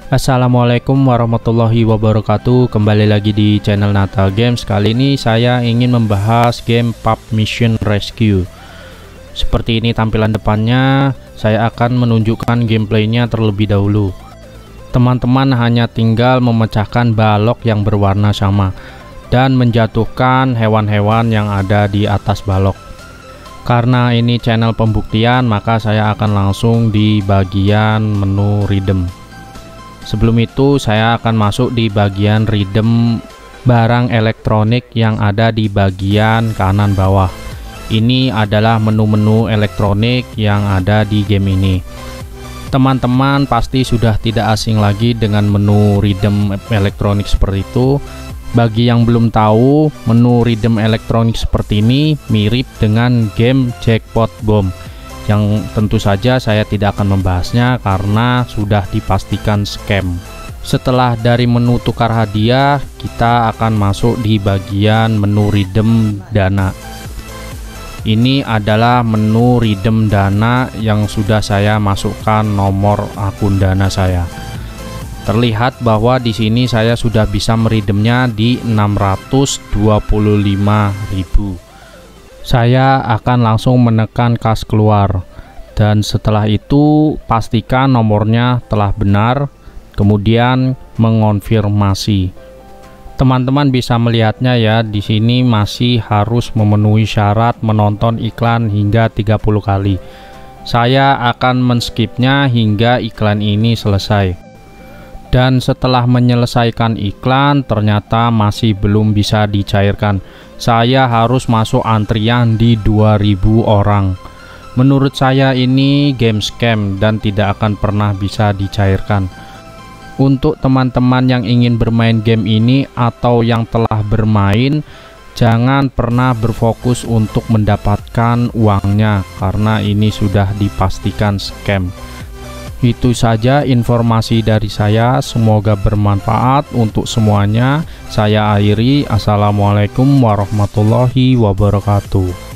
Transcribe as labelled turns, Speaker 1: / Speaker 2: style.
Speaker 1: Assalamualaikum warahmatullahi wabarakatuh. Kembali lagi di channel Natal Games. Kali ini saya ingin membahas game Pub Mission Rescue. Seperti ini tampilan depannya. Saya akan menunjukkan gameplaynya terlebih dahulu. Teman-teman hanya tinggal memecahkan balok yang berwarna sama dan menjatuhkan hewan-hewan yang ada di atas balok. Karena ini channel pembuktian, maka saya akan langsung di bagian menu redeem. Sebelum itu saya akan masuk di bagian redeem barang elektronik yang ada di bagian kanan bawah. Ini adalah menu-menu elektronik yang ada di game ini. Teman-teman pasti sudah tidak asing lagi dengan menu redeem elektronik seperti itu. Bagi yang belum tahu, menu redeem elektronik seperti ini mirip dengan game Jackpot Bomb, yang tentu saja saya tidak akan membahasnya karena sudah dipastikan scam. Setelah dari menu tukar hadiah, kita akan masuk di bagian menu redeem dana. Ini adalah menu redeem dana yang sudah saya masukkan nomor akun dana saya. Terlihat bahwa di sini saya sudah bisa meredeemnya di 625.000. Saya akan langsung menekan kas keluar, dan setelah itu pastikan nomornya telah benar, kemudian mengonfirmasi. Teman-teman bisa melihatnya ya, di sini masih harus memenuhi syarat menonton iklan hingga 30 kali. Saya akan men-skipnya hingga iklan ini selesai. Dan setelah menyelesaikan iklan, ternyata masih belum bisa dicairkan. Saya harus masuk antrian di 2000 orang. Menurut saya ini game scam dan tidak akan pernah bisa dicairkan. Untuk teman-teman yang ingin bermain game ini atau yang telah bermain, jangan pernah berfokus untuk mendapatkan uangnya karena ini sudah dipastikan scam. Itu saja informasi dari saya, semoga bermanfaat untuk semuanya. Saya akhiri. Assalamualaikum warahmatullahi wabarakatuh.